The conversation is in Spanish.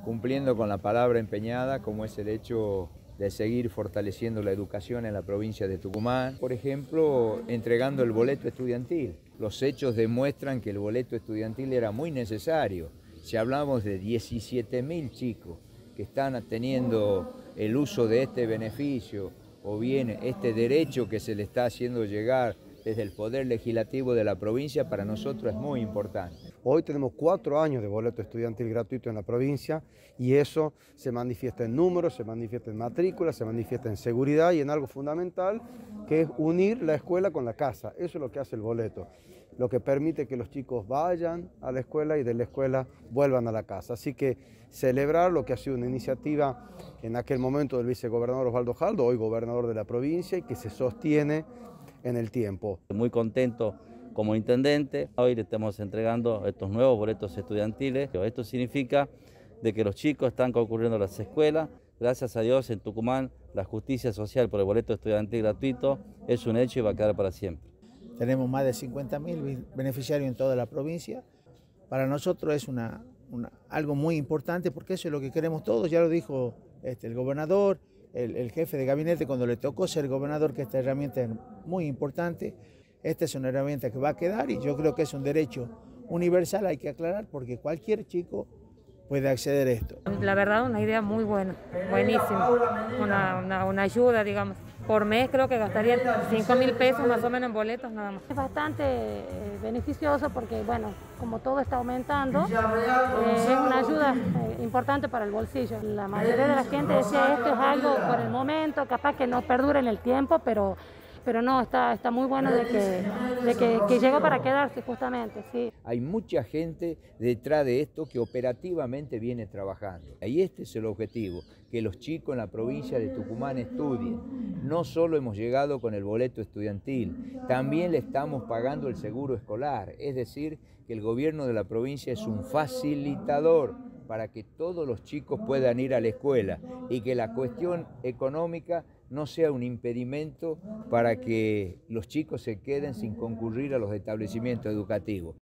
cumpliendo con la palabra empeñada, como es el hecho de seguir fortaleciendo la educación en la provincia de Tucumán. Por ejemplo, entregando el boleto estudiantil. Los hechos demuestran que el boleto estudiantil era muy necesario. Si hablamos de 17.000 chicos que están teniendo el uso de este beneficio o bien este derecho que se le está haciendo llegar desde el Poder Legislativo de la provincia, para nosotros es muy importante. Hoy tenemos 4 años de boleto estudiantil gratuito en la provincia y eso se manifiesta en números, se manifiesta en matrícula, se manifiesta en seguridad y en algo fundamental que es unir la escuela con la casa. Eso es lo que hace el boleto, lo que permite que los chicos vayan a la escuela y de la escuela vuelvan a la casa. Así que celebrar lo que ha sido una iniciativa en aquel momento del vicegobernador Osvaldo Jaldo, hoy gobernador de la provincia, y que se sostiene en el tiempo. Muy contento como intendente, hoy le estamos entregando estos nuevos boletos estudiantiles. Esto significa de que los chicos están concurriendo a las escuelas. Gracias a Dios en Tucumán la justicia social por el boleto estudiantil gratuito es un hecho y va a quedar para siempre. Tenemos más de 50.000 beneficiarios en toda la provincia. Para nosotros es algo muy importante porque eso es lo que queremos todos, ya lo dijo el gobernador, el jefe de gabinete cuando le tocó ser gobernador, que esta herramienta es muy importante. Esta es una herramienta que va a quedar y yo creo que es un derecho universal, hay que aclarar, porque cualquier chico puede acceder a esto. La verdad, una idea muy buena, buenísima, una ayuda, digamos. Por mes creo que gastaría 5.000 pesos más o menos en boletos nada más. Es bastante beneficioso porque, bueno, como todo está aumentando, es una ayuda importante para el bolsillo. La mayoría de la gente decía esto es algo por el momento, capaz que no perdure en el tiempo, pero no, está muy bueno de que llegó para quedarse justamente, sí. Hay mucha gente detrás de esto que operativamente viene trabajando. Y este es el objetivo, que los chicos en la provincia de Tucumán estudien. No solo hemos llegado con el boleto estudiantil, también le estamos pagando el seguro escolar. Es decir, que el gobierno de la provincia es un facilitador para que todos los chicos puedan ir a la escuela y que la cuestión económica no sea un impedimento para que los chicos se queden sin concurrir a los establecimientos educativos.